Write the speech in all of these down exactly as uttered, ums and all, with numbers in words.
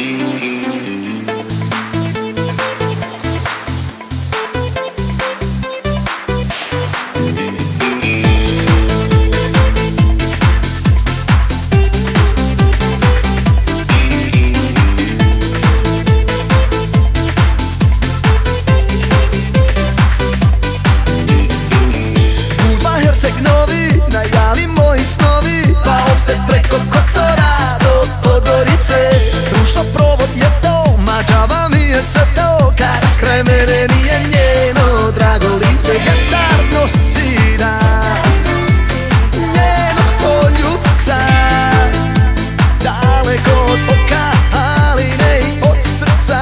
Najavi moji snovi, pa opet preko Kotora do Podgorice. Društvo provod je to, mađava mi je sve to, kada kraj mene nije njeno drago lice. Vetar nosi dan njenog poljubca, daleko od oka, ali ne i od srca.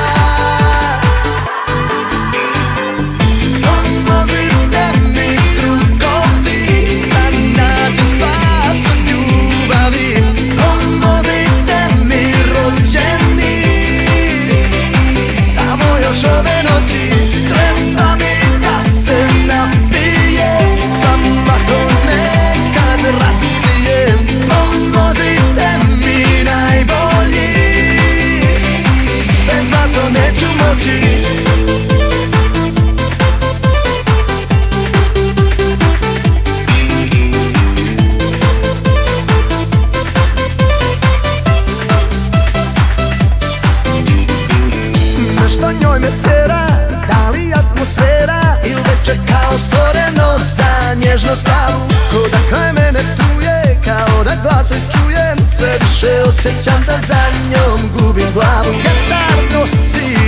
Pomozite mi drugovi, pomozite mi rođeni, samo još ove noći treba mi da se napijem, sama to nekad raspijem. Pomozite mi najbolji, bez vas to neću moći. Što njoj me tera, da li atmosfera ili već je kao stvoreno za nježnost pravu. Ko da kraj mene truje, kao da glase čujem, sve više osjećam da za njom gubim glavu. Vetar nosi